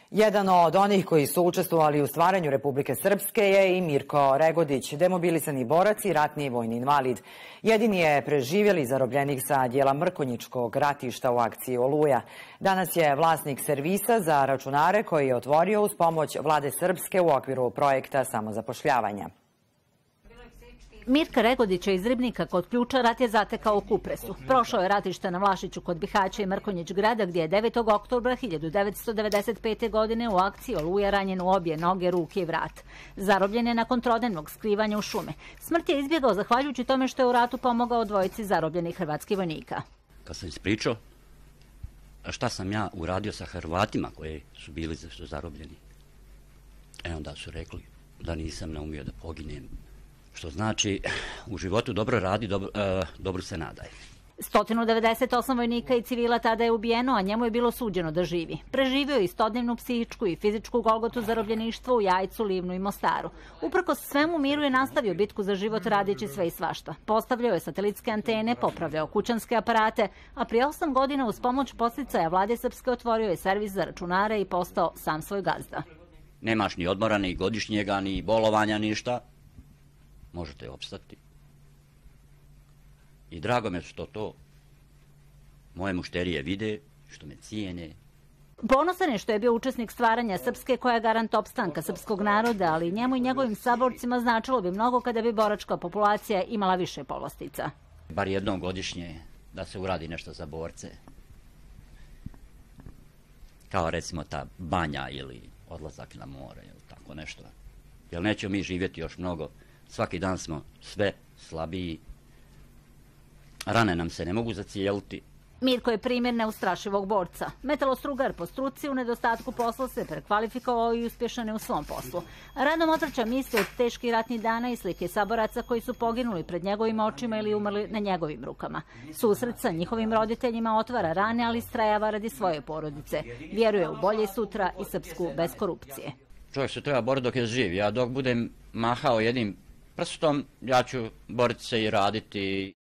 Jedan od onih koji su učestvovali u stvaranju Republike Srpske je i Mirko Regodić, demobilisani borac i ratni vojni invalid. Jedini je preživjeli zarobljenik sa dijela Mrkonjičkog ratišta u akciji Oluja. Danas je vlasnik servisa za računare koji je otvorio uz pomoć vlade Srpske u okviru projekta samozapošljavanja. Mirka Regodića iz Ribnika kod Ključa rat je zatekao u Kupresu. Prošao je ratište na Vlašiću kod Bihaća i Mrkonjić grada gdje je 9. oktobra 1995. godine u akciji Oluja ranjen u obje noge, ruke i vrat. Zarobljen je nakon trodnevnog skrivanja u šume. Smrt je izbjegao zahvaljujući tome što je u ratu pomogao dvojici zarobljenih hrvatskih vojnika. Kad sam ispričao šta sam ja uradio sa Hrvatima koji su bili zarobljeni, onda su rekli da nisam naumio da poginem. Što znači, u životu dobro radi, dobro se nadaj. 198 vojnika i civila tada je ubijeno, a njemu je bilo suđeno da živi. Preživio je istodnevnu psihičku i fizičku golgotu zarobljeništva u Jajcu, Livnu i Mostaru. Uprkos svemu miru je nastavio bitku za život radeći sve i svašta. Postavljao je satelitske antene, popravljao kućanske aparate, a prije 8 godina uz pomoć podsticaja vlade Srpske otvorio je servis za računare i postao sam svoj gazda. Nemaš ni odmora, ni godišnjega, ni bolovanja, ništa. Možete opstati. I drago me što to moje mušterije vide, što me cijene. Ponosan je što je bio učesnik stvaranja Srpske koja je garant opstanka srpskog naroda, ali njemu i njegovim saborcima značilo bi mnogo kada bi boračka populacija imala više povlastica. Bar jednom godišnje da se uradi nešto za borce. Kao recimo ta banja ili odlazak na more ili tako nešto. Jer nećemo mi živjeti još mnogo. Svaki dan smo sve slabiji. Rane nam se ne mogu zacijeliti. Mirko je primjer neustrašivog borca. Metalostrugar po struci u nedostatku posla se prekvalifikovao i uspješan je u svom poslu. Radom otrča misli od teških ratnih dana i slike saboraca koji su poginuli pred njegovim očima ili umrli na njegovim rukama. Susret sa njihovim roditeljima otvara rane, ali istrajava radi svoje porodice. Vjeruje u bolje sutra i Srpsku bez korupcije. Čovjek se treba boriti dok je živ. Ja dok budem mahao jednim prstom, ja ću boriti se i raditi.